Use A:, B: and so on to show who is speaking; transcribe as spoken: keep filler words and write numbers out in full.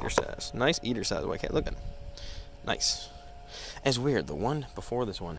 A: eater size. Nice eater size. Wait, look at him. Nice. It's weird. The one before this one